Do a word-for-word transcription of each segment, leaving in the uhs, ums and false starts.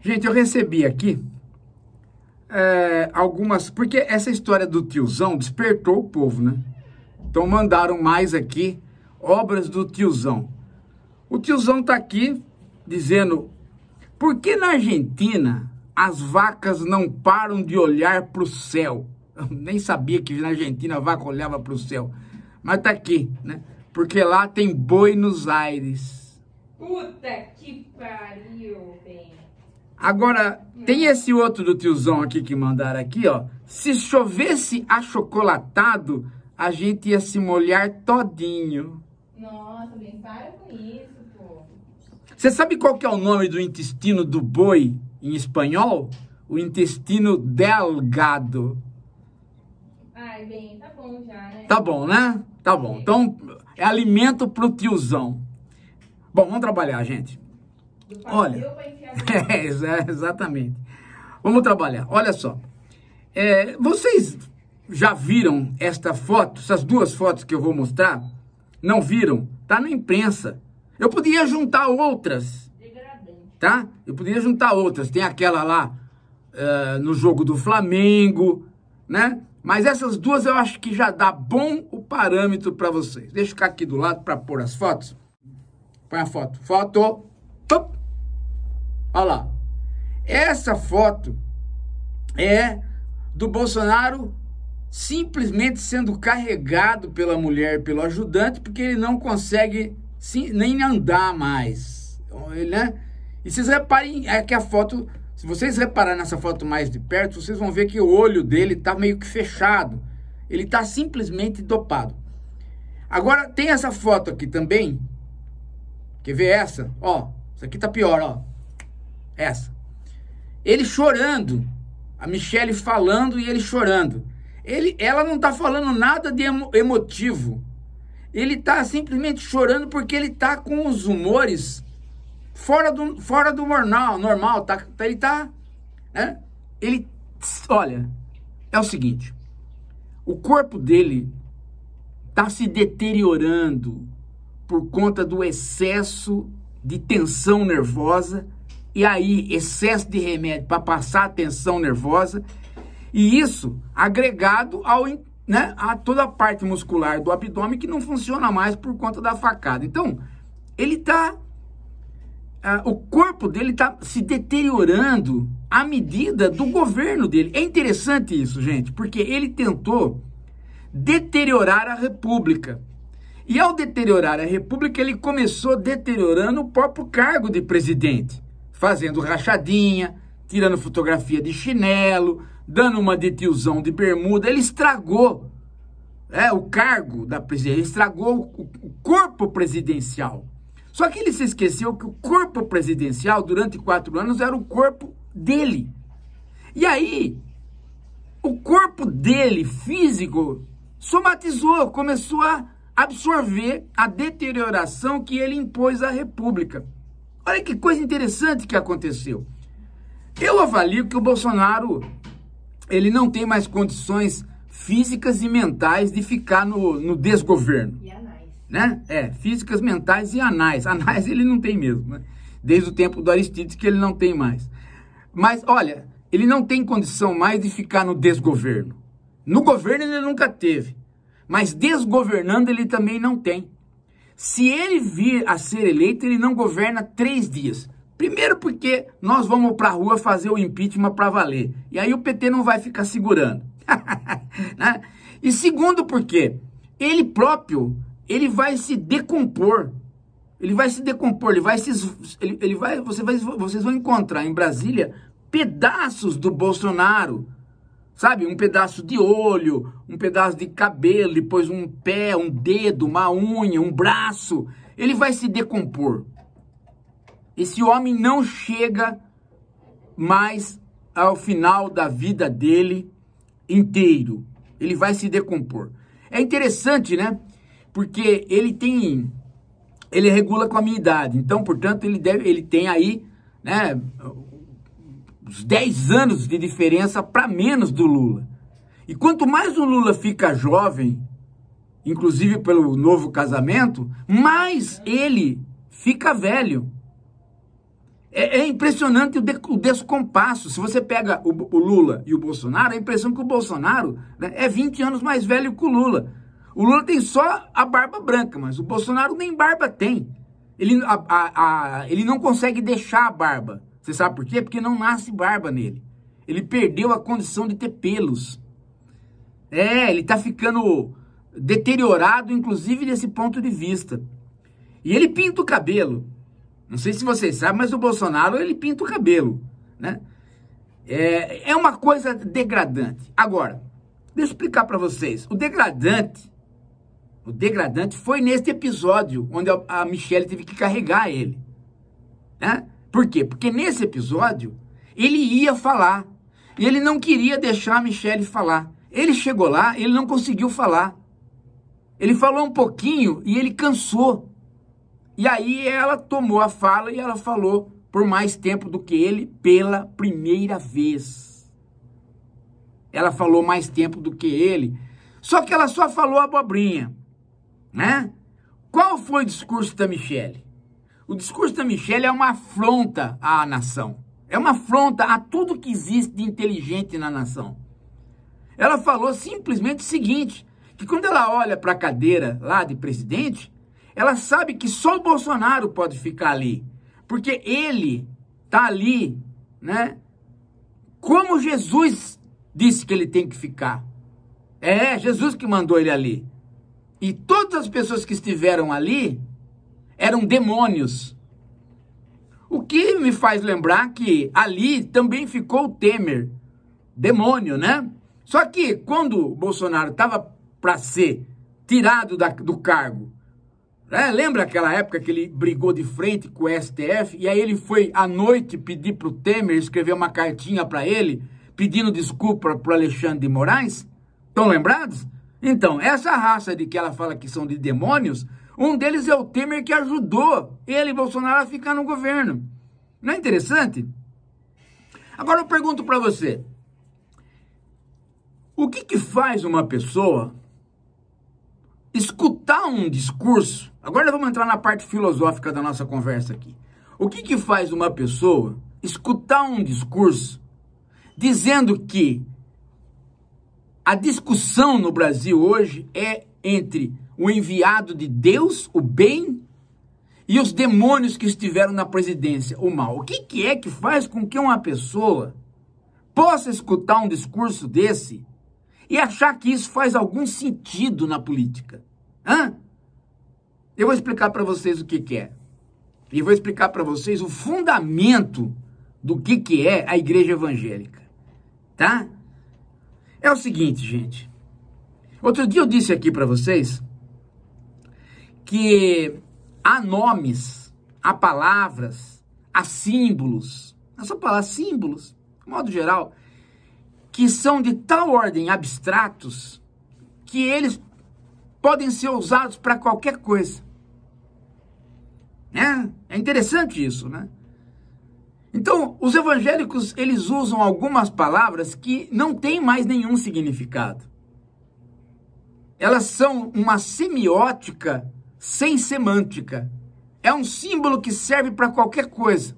Gente, eu recebi aqui é, algumas... Porque essa história do tiozão despertou o povo, né? Então mandaram mais aqui obras do tiozão. O tiozão tá aqui dizendo: por que na Argentina as vacas não param de olhar para o céu? Eu nem sabia que na Argentina a vaca olhava para o céu. Mas tá aqui, né? Porque lá tem Buenos Aires. Puta que pariu, bem. Agora, tem esse outro do tiozão aqui que mandaram aqui, ó. Se chovesse achocolatado, a gente ia se molhar todinho. Nossa, bem, para com isso, pô. Você sabe qual que é o nome do intestino do boi em espanhol? O intestino delgado. Ai, bem, tá bom já, né? Tá bom, né? Tá bom. Então, é alimento pro tiozão. Bom, vamos trabalhar, gente. Do Olha, pra enfiar é, exatamente. Vamos trabalhar. Olha só. É, vocês já viram esta foto, essas duas fotos que eu vou mostrar? Não viram? Tá na imprensa. Eu podia juntar outras, tá? Eu podia juntar outras. Tem aquela lá uh, no jogo do Flamengo, né? Mas essas duas eu acho que já dá bom o parâmetro para vocês. Deixa eu ficar aqui do lado para pôr as fotos. Põe a foto. Foto. Pum. Olha lá. Essa foto é do Bolsonaro simplesmente sendo carregado pela mulher, pelo ajudante, porque ele não consegue sim, nem andar mais. Ele, né? E vocês reparem, é que a foto, se vocês repararem nessa foto mais de perto, vocês vão ver que o olho dele tá meio que fechado. Ele tá simplesmente dopado. Agora, tem essa foto aqui também. Quer ver essa? Ó, essa aqui tá pior, ó. Essa. Ele chorando. A Michelle falando e ele chorando. Ele, ela não tá falando nada de emo, emotivo. Ele tá simplesmente chorando porque ele tá com os humores fora do, fora do normal, normal, tá, ele tá, né? Ele, olha, é o seguinte, o corpo dele tá se deteriorando por conta do excesso de tensão nervosa, e aí excesso de remédio para passar a tensão nervosa, e isso agregado ao, né, a toda a parte muscular do abdômen que não funciona mais por conta da facada. Então, ele tá, uh, o corpo dele tá se deteriorando à medida do governo dele. É interessante isso, gente, porque ele tentou deteriorar a República. E ao deteriorar a República, ele começou deteriorando o próprio cargo de presidente, fazendo rachadinha, tirando fotografia de chinelo, dando uma de tiozão de bermuda. Ele estragou é, o cargo da presidência, ele estragou o, o corpo presidencial. Só que ele se esqueceu que o corpo presidencial, durante quatro anos, era o corpo dele. E aí, o corpo dele, físico, somatizou, começou a absorver a deterioração que ele impôs à República. Olha que coisa interessante que aconteceu. Eu avalio que o Bolsonaro, ele não tem mais condições físicas e mentais de ficar no, no desgoverno. E anais. Né? É, físicas, mentais e anais. Anais ele não tem mesmo, né? Desde o tempo do Aristides que ele não tem mais. Mas, olha, ele não tem condição mais de ficar no desgoverno. No governo ele nunca teve. Mas desgovernando ele também não tem. Se ele vir a ser eleito, ele não governa três dias. Primeiro porque nós vamos para a rua fazer o impeachment para valer. E aí o P T não vai ficar segurando. Né? E segundo porque ele próprio, ele vai se decompor. Ele vai se decompor, ele vai se... Ele, ele vai, você vai, vocês vão encontrar em Brasília pedaços do Bolsonaro. Sabe, um pedaço de olho, um pedaço de cabelo, depois um pé, um dedo, uma unha, um braço. Ele vai se decompor. Esse homem não chega mais ao final da vida dele inteiro. Ele vai se decompor. É interessante, né? Porque ele tem... Ele regula com a minha idade. Então, portanto, ele, deve, ele tem aí, né... uns dez anos de diferença para menos do Lula. E quanto mais o Lula fica jovem, inclusive pelo novo casamento, mais ele fica velho. É, é impressionante o, de, o descompasso. Se você pega o, o Lula e o Bolsonaro, a impressão que o Bolsonaro, né, é vinte anos mais velho que o Lula. O Lula tem só a barba branca, mas o Bolsonaro nem barba tem. Ele, a, a, a, ele não consegue deixar a barba. Você sabe por quê? Porque não nasce barba nele. Ele perdeu a condição de ter pelos. É, ele tá ficando deteriorado, inclusive, desse ponto de vista. E ele pinta o cabelo. Não sei se vocês sabem, mas o Bolsonaro, ele pinta o cabelo, né? É, é uma coisa degradante. Agora, deixa eu explicar para vocês. O degradante, o degradante foi neste episódio, onde a, a Michelle teve que carregar ele, né? Por quê? Porque nesse episódio, ele ia falar, e ele não queria deixar a Michelle falar. Ele chegou lá, ele não conseguiu falar. Ele falou um pouquinho e ele cansou. E aí ela tomou a fala e ela falou por mais tempo do que ele pela primeira vez. Ela falou mais tempo do que ele, só que ela só falou abobrinha, né? Qual foi o discurso da Michelle? O discurso da Michelle é uma afronta à nação. É uma afronta a tudo que existe de inteligente na nação. Ela falou simplesmente o seguinte, que quando ela olha para a cadeira lá de presidente, ela sabe que só o Bolsonaro pode ficar ali, porque ele tá ali, né? Como Jesus disse que ele tem que ficar. É, Jesus que mandou ele ali. E todas as pessoas que estiveram ali eram demônios. O que me faz lembrar que ali também ficou o Temer, demônio, né? Só que quando o Bolsonaro estava para ser tirado da, do cargo, é, lembra aquela época que ele brigou de frente com o S T F e aí ele foi à noite pedir para o Temer escrever uma cartinha para ele pedindo desculpa para o Alexandre de Moraes? Estão lembrados? Então, essa raça de que ela fala que são de demônios, um deles é o Temer que ajudou ele, Bolsonaro, a ficar no governo. Não é interessante? Agora eu pergunto para você, o que que faz uma pessoa escutar um discurso? Agora nós vamos entrar na parte filosófica da nossa conversa aqui. O que que faz uma pessoa escutar um discurso dizendo que a discussão no Brasil hoje é entre o enviado de Deus, o bem, e os demônios que estiveram na presidência, o mal? O que que é que faz com que uma pessoa possa escutar um discurso desse e achar que isso faz algum sentido na política? Hã? Eu vou explicar para vocês o que que é. E vou explicar para vocês o fundamento do que que é a igreja evangélica. Tá? É o seguinte, gente. Outro dia eu disse aqui para vocês que há nomes, há palavras, há símbolos, essa palavra símbolos, de modo geral, que são de tal ordem abstratos que eles podem ser usados para qualquer coisa. É, é interessante isso, né? Então, os evangélicos, eles usam algumas palavras que não têm mais nenhum significado. Elas são uma semiótica sem semântica. É um símbolo que serve para qualquer coisa.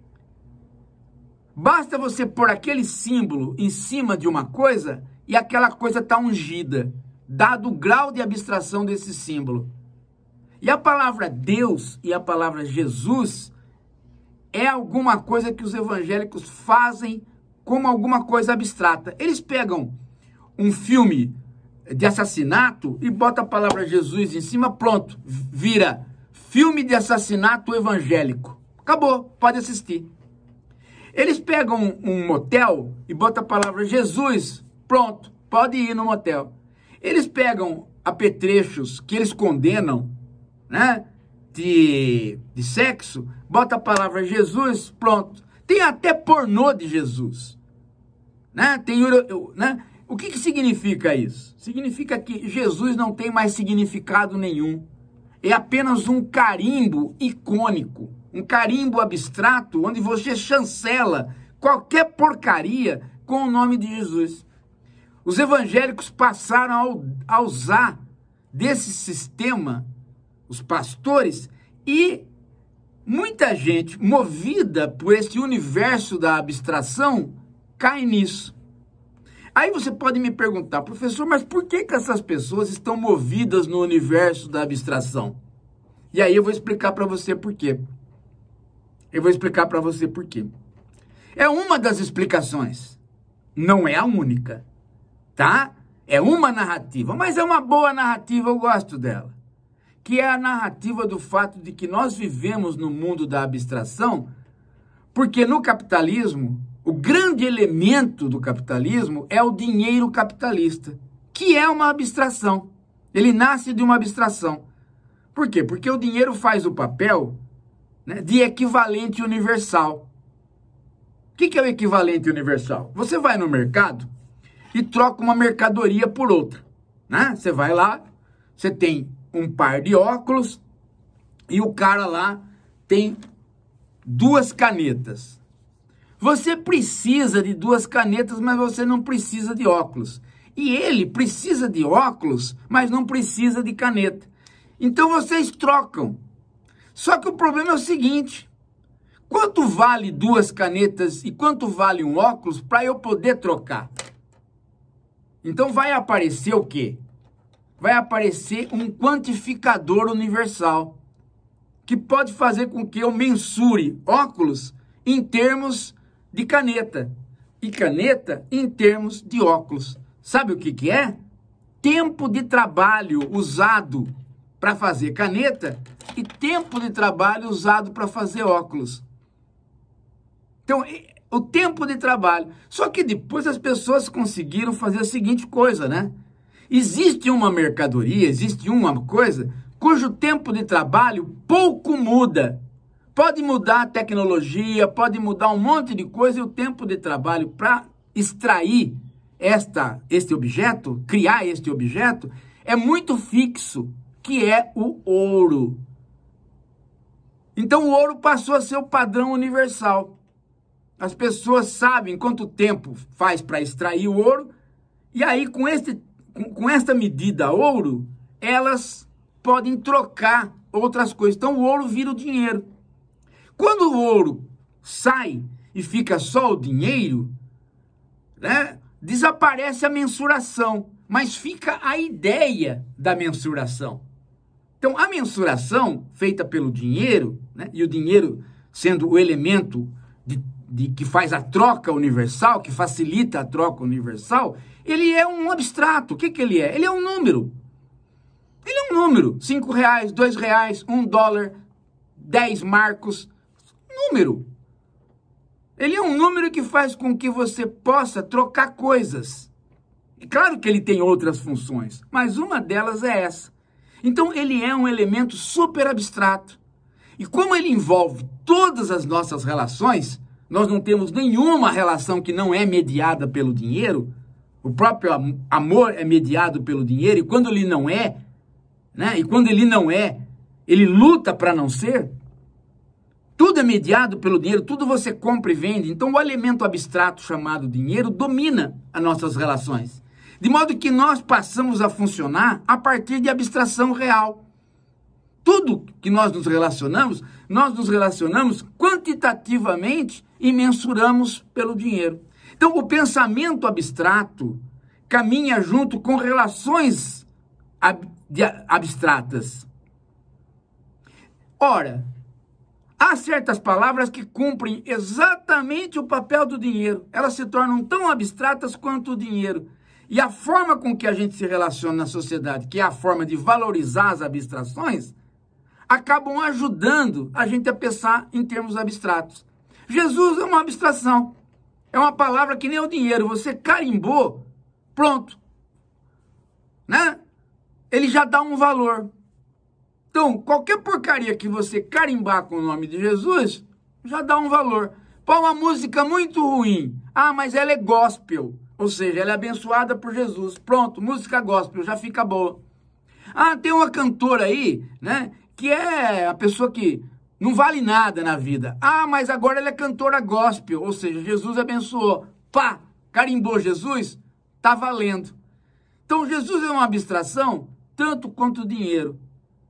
Basta você pôr aquele símbolo em cima de uma coisa e aquela coisa está ungida, dado o grau de abstração desse símbolo. E a palavra Deus e a palavra Jesus é alguma coisa que os evangélicos fazem como alguma coisa abstrata. Eles pegam um filme de assassinato e botam a palavra Jesus em cima, pronto, vira filme de assassinato evangélico. Acabou, pode assistir. Eles pegam um motel e botam a palavra Jesus, pronto, pode ir no motel. Eles pegam apetrechos que eles condenam, né, de, de sexo, bota a palavra Jesus, pronto. Tem até pornô de Jesus, né? Tem, né? O que que significa isso? Significa que Jesus não tem mais significado nenhum. É apenas um carimbo icônico, um carimbo abstrato, onde você chancela qualquer porcaria com o nome de Jesus. Os evangélicos passaram a usar desse sistema, os pastores, e muita gente movida por esse universo da abstração cai nisso. Aí você pode me perguntar, professor, mas por que que essas pessoas estão movidas no universo da abstração? E aí eu vou explicar para você por quê. Eu vou explicar para você por quê. É uma das explicações, não é a única, tá? É uma narrativa, mas é uma boa narrativa, eu gosto dela. Que é a narrativa do fato de que nós vivemos no mundo da abstração, porque no capitalismo, o grande elemento do capitalismo é o dinheiro capitalista, que é uma abstração. Ele nasce de uma abstração. Por quê? Porque o dinheiro faz o papel, né, de equivalente universal. O que, que é o equivalente universal? Você vai no mercado e troca uma mercadoria por outra, né? Você vai lá, você tem um par de óculos e o cara lá tem duas canetas. Você precisa de duas canetas, mas você não precisa de óculos. E ele precisa de óculos, mas não precisa de caneta. Então vocês trocam. Só que o problema é o seguinte: quanto vale duas canetas e quanto vale um óculos para eu poder trocar? Então vai aparecer o quê? Vai aparecer um quantificador universal, que pode fazer com que eu mensure óculos em termos de caneta, e caneta em termos de óculos. Sabe o que que é? Tempo de trabalho usado para fazer caneta e tempo de trabalho usado para fazer óculos. Então, o tempo de trabalho. Só que depois as pessoas conseguiram fazer a seguinte coisa, né? Existe uma mercadoria, existe uma coisa cujo tempo de trabalho pouco muda. Pode mudar a tecnologia, pode mudar um monte de coisa, e o tempo de trabalho para extrair esta, este objeto, criar este objeto, é muito fixo, que é o ouro. Então o ouro passou a ser o padrão universal. As pessoas sabem quanto tempo faz para extrair o ouro, e aí com, este, com, com esta medida ouro, elas podem trocar outras coisas. Então o ouro vira o dinheiro. Quando o ouro sai e fica só o dinheiro, né, desaparece a mensuração, mas fica a ideia da mensuração. Então, a mensuração feita pelo dinheiro, né, e o dinheiro sendo o elemento de, de, que faz a troca universal, que facilita a troca universal, ele é um abstrato. O que, que ele é? Ele é um número. Ele é um número. Cinco reais, dois reais, um dólar, dez marcos. Número. Ele é um número que faz com que você possa trocar coisas. E claro que ele tem outras funções, mas uma delas é essa. Então ele é um elemento super abstrato. E como ele envolve todas as nossas relações, nós não temos nenhuma relação que não é mediada pelo dinheiro. O próprio amor é mediado pelo dinheiro, e quando ele não é, né? E quando ele não é, ele luta para não ser. Tudo é mediado pelo dinheiro, tudo você compra e vende. Então o elemento abstrato chamado dinheiro domina as nossas relações. De modo que nós passamos a funcionar a partir de abstração real. Tudo que nós nos relacionamos, nós nos relacionamos quantitativamente e mensuramos pelo dinheiro. Então o pensamento abstrato caminha junto com relações ab abstratas. Ora, há certas palavras que cumprem exatamente o papel do dinheiro. Elas se tornam tão abstratas quanto o dinheiro. E a forma com que a gente se relaciona na sociedade, que é a forma de valorizar as abstrações, acabam ajudando a gente a pensar em termos abstratos. Jesus é uma abstração. É uma palavra que nem o dinheiro. Você carimbou, pronto. Né? Ele já dá um valor. Então, qualquer porcaria que você carimbar com o nome de Jesus, já dá um valor. Pô, uma música muito ruim. Ah, mas ela é gospel. Ou seja, ela é abençoada por Jesus. Pronto, música gospel, já fica boa. Ah, tem uma cantora aí, né, que é a pessoa que não vale nada na vida. Ah, mas agora ela é cantora gospel. Ou seja, Jesus abençoou. Pá, carimbou Jesus, tá valendo. Então, Jesus é uma abstração, tanto quanto o dinheiro.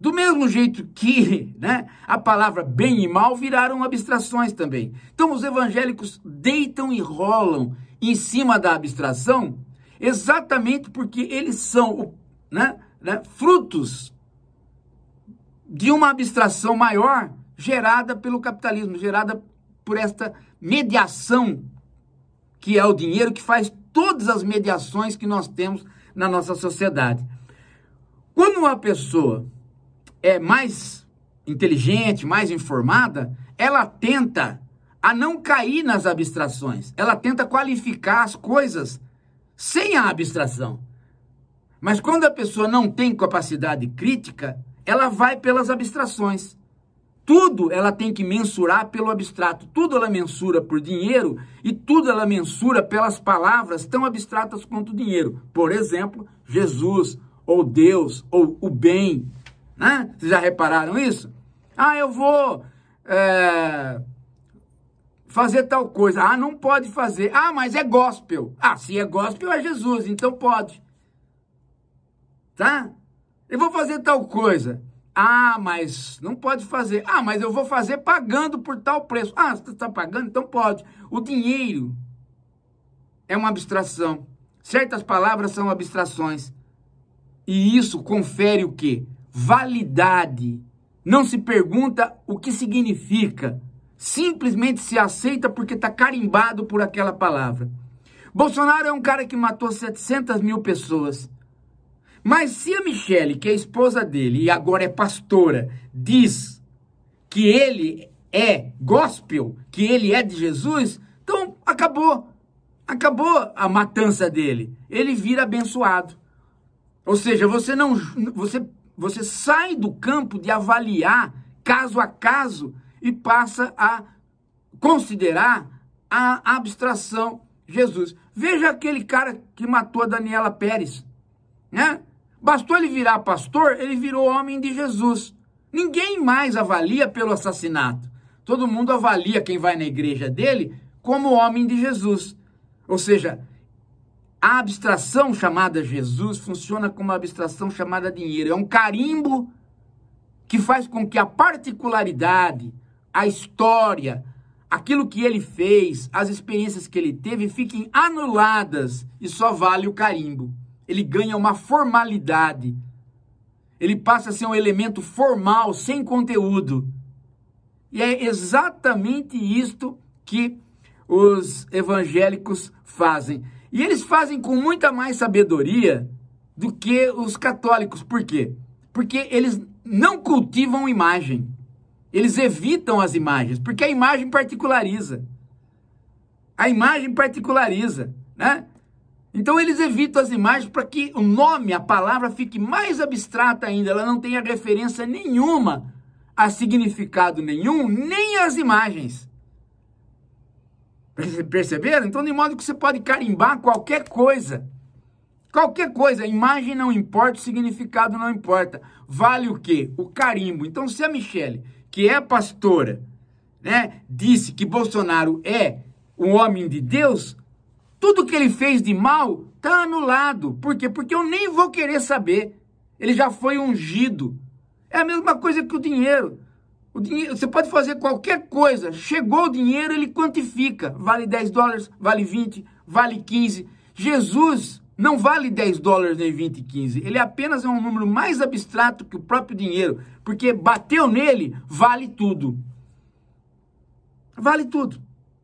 Do mesmo jeito que, né, a palavra bem e mal viraram abstrações também. Então os evangélicos deitam e rolam em cima da abstração exatamente porque eles são, né, né, frutos de uma abstração maior gerada pelo capitalismo, gerada por esta mediação que é o dinheiro, que faz todas as mediações que nós temos na nossa sociedade. Quando uma pessoa é mais inteligente, mais informada, ela tenta a não cair nas abstrações. Ela tenta qualificar as coisas sem a abstração. Mas quando a pessoa não tem capacidade crítica, ela vai pelas abstrações. Tudo ela tem que mensurar pelo abstrato. Tudo ela mensura por dinheiro e tudo ela mensura pelas palavras tão abstratas quanto o dinheiro. Por exemplo, Jesus, ou Deus, ou o bem. Né? Vocês já repararam isso? Ah, eu vou é, fazer tal coisa. Ah, não pode fazer. Ah, mas é gospel. Ah, se é gospel é Jesus, então pode. Tá? Eu vou fazer tal coisa. Ah, mas não pode fazer. Ah, mas eu vou fazer pagando por tal preço. Ah, você está pagando? Então pode. O dinheiro é uma abstração. Certas palavras são abstrações. E isso confere o quê? Validade. Não se pergunta o que significa. Simplesmente se aceita porque está carimbado por aquela palavra. Bolsonaro é um cara que matou setecentas mil pessoas. Mas se a Michele, que é a esposa dele e agora é pastora, diz que ele é gospel, que ele é de Jesus, então acabou. Acabou a matança dele. Ele vira abençoado. Ou seja, você não, você, você sai do campo de avaliar caso a caso e passa a considerar a abstração Jesus. Veja aquele cara que matou a Daniela Pérez, né? Bastou ele virar pastor, ele virou homem de Jesus. Ninguém mais avalia pelo assassinato. Todo mundo avalia quem vai na igreja dele como homem de Jesus. Ou seja, a abstração chamada Jesus funciona como uma abstração chamada dinheiro. É um carimbo que faz com que a particularidade, a história, aquilo que ele fez, as experiências que ele teve fiquem anuladas e só vale o carimbo. Ele ganha uma formalidade. Ele passa a ser um elemento formal, sem conteúdo. E é exatamente isto que os evangélicos fazem. E eles fazem com muita mais sabedoria do que os católicos. Por quê? Porque eles não cultivam imagem. Eles evitam as imagens, porque a imagem particulariza. A imagem particulariza, né? Então eles evitam as imagens para que o nome, a palavra, fique mais abstrata ainda. Ela não tenha referência nenhuma a significado nenhum, nem as imagens. Perceberam? Então, de modo que você pode carimbar qualquer coisa. Qualquer coisa. A imagem não importa, o significado não importa. Vale o quê? O carimbo. Então, se a Michele, que é pastora, né, disse que Bolsonaro é um homem de Deus, tudo que ele fez de mal está anulado. Por quê? Porque eu nem vou querer saber. Ele já foi ungido. É a mesma coisa que o dinheiro. O dinheiro, você pode fazer qualquer coisa. Chegou o dinheiro, ele quantifica. Vale dez dólares, vale vinte, vale quinze. Jesus não vale dez dólares nem vinte e quinze. Ele apenas é um número mais abstrato que o próprio dinheiro. Porque bateu nele, vale tudo. Vale tudo.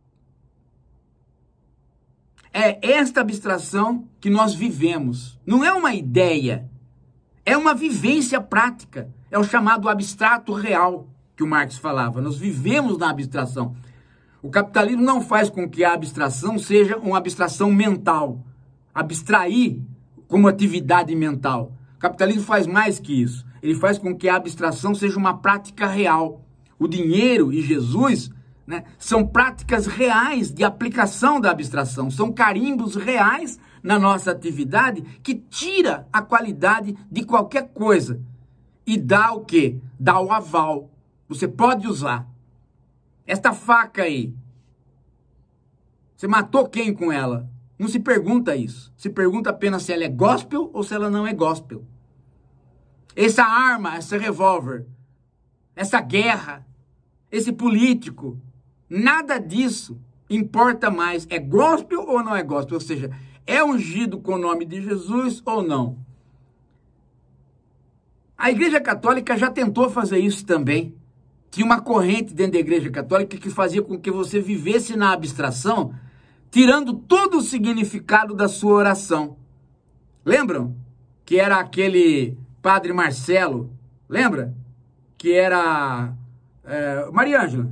É esta abstração que nós vivemos. Não é uma ideia, é uma vivência prática. É o chamado abstrato real que o Marx falava. Nós vivemos na abstração. O capitalismo não faz com que a abstração seja uma abstração mental. Abstrair como atividade mental. O capitalismo faz mais que isso. Ele faz com que a abstração seja uma prática real. O dinheiro e Jesus, né, são práticas reais de aplicação da abstração, são carimbos reais na nossa atividade que tira a qualidade de qualquer coisa e dá o quê? Dá o aval. Você pode usar. Esta faca aí, você matou quem com ela? Não se pergunta isso. Se pergunta apenas se ela é gospel ou se ela não é gospel. essa arma, esse revólver, essa guerra, esse político, nada disso importa mais. É gospel ou não é gospel? Ou seja, é ungido com o nome de Jesus ou não? A Igreja Católica já tentou fazer isso também. Tinha uma corrente dentro da Igreja Católica que fazia com que você vivesse na abstração, tirando todo o significado da sua oração. Lembram? Que era aquele Padre Marcelo, lembra? Que era é, Maria Ângela.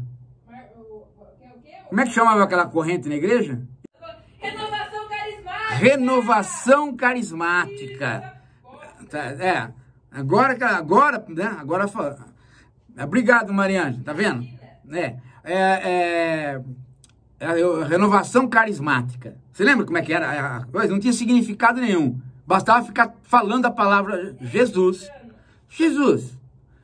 Como é que chamava aquela corrente na igreja? Renovação carismática. Renovação carismática. Tá, é, agora, agora, né? Agora, obrigado, Maria Ângela, tá vendo? É, é, é, é, renovação carismática. Você lembra como é que era a coisa? Não tinha significado nenhum. Bastava ficar falando a palavra Jesus. Jesus.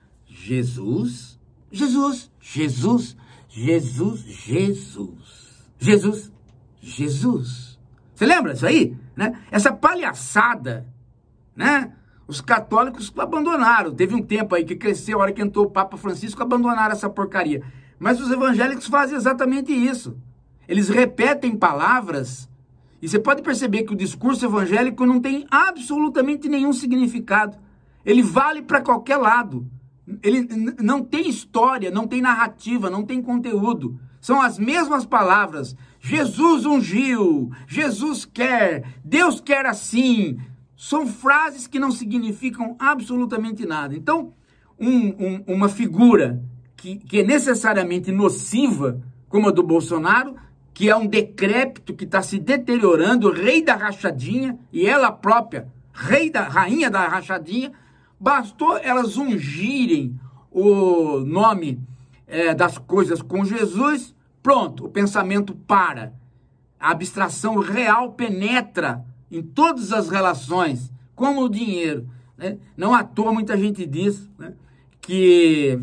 Jesus. Jesus. Jesus. Jesus. Jesus. Jesus. Jesus. Você lembra disso aí? Né? Essa palhaçada, né? Os católicos abandonaram. Teve um tempo aí que cresceu, a hora que entrou o Papa Francisco, abandonaram essa porcaria. Mas os evangélicos fazem exatamente isso. Eles repetem palavras. E você pode perceber que o discurso evangélico não tem absolutamente nenhum significado. Ele vale para qualquer lado. Ele não tem história, não tem narrativa, não tem conteúdo. São as mesmas palavras. Jesus ungiu, Jesus quer, Deus quer assim. São frases que não significam absolutamente nada. Então, um, um, uma figura que, que é necessariamente nociva, como a do Bolsonaro, que é um decrépito que está se deteriorando, o rei da rachadinha, e ela própria, rei da, rainha da rachadinha, bastou elas ungirem o nome é, das coisas com Jesus, pronto, o pensamento para. A abstração real penetra em todas as relações, como o dinheiro. Né? Não à toa muita gente diz, né, que...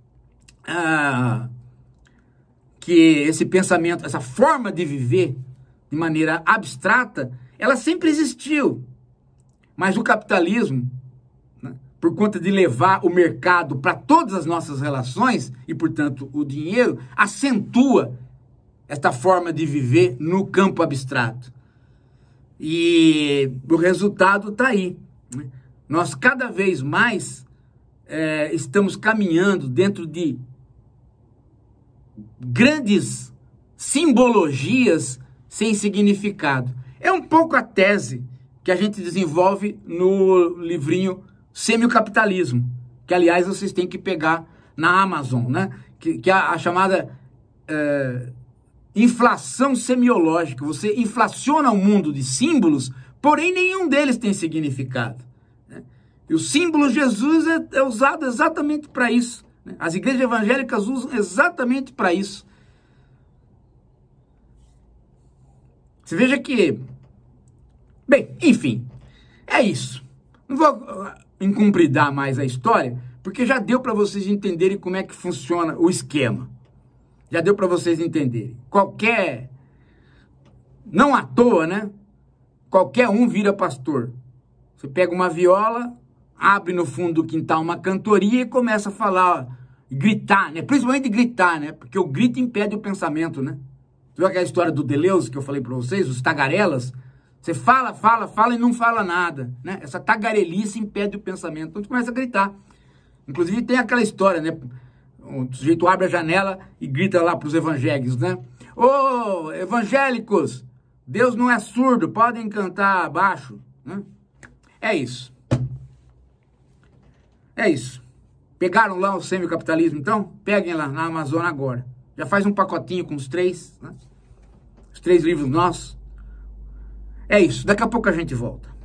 Ah, que esse pensamento, essa forma de viver de maneira abstrata, ela sempre existiu. Mas o capitalismo, né, por conta de levar o mercado para todas as nossas relações, e, portanto, o dinheiro, acentua esta forma de viver no campo abstrato. E o resultado está aí. Né? Nós, cada vez mais, é, estamos caminhando dentro de grandes simbologias sem significado. É um pouco a tese que a gente desenvolve no livrinho Semiocapitalismo, que, aliás, vocês têm que pegar na Amazon, né? Que, que é a, a chamada é, inflação semiológica. Você inflaciona o mundo de símbolos, porém nenhum deles tem significado. Né? E o símbolo Jesus é, é usado exatamente para isso. As igrejas evangélicas usam exatamente para isso. Você veja que... Bem, enfim, é isso. Não vou encumpridar mais a história, porque já deu para vocês entenderem como é que funciona o esquema. Já deu para vocês entenderem. Qualquer... Não à toa, né? Qualquer um vira pastor. Você pega uma viola... abre no fundo do quintal uma cantoria e começa a falar, gritar, né? Principalmente gritar, né? Porque o grito impede o pensamento, né? Você viu aquela história do Deleuze que eu falei para vocês, os tagarelas? Você fala, fala, fala e não fala nada, né? Essa tagarelice impede o pensamento. Então, você começa a gritar. Inclusive, tem aquela história, né? O sujeito abre a janela e grita lá para os evangélicos, né? Ô, evangélicos, Deus não é surdo, podem cantar baixo, né? É isso. É isso. Pegaram lá o semiocapitalismo, então? Peguem lá na Amazon agora. Já faz um pacotinho com os três, né? Os três livros nossos. É isso. Daqui a pouco a gente volta.